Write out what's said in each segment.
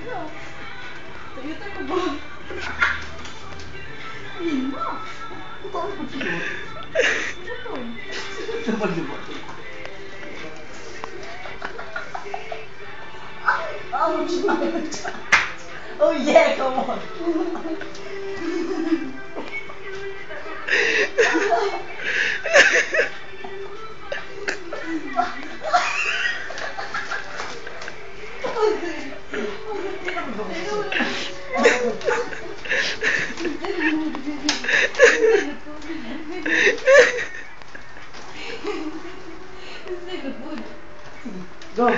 Tayutan ko ba? Ayun na. Ito ang pagsilot. Ito. Ito pagsilot. Oh yeah, come on. Go.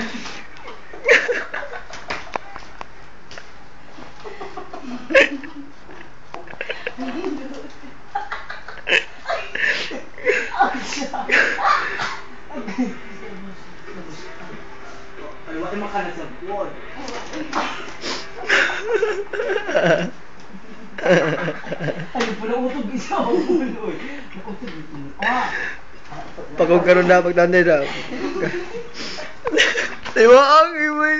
Ay, makalas ang buwan. Ay, pala utog isa ang ulo eh. Utog ito. Pagod ka rin na pagtanday na. Tiwaang iway.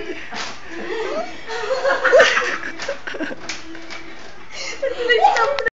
Ay,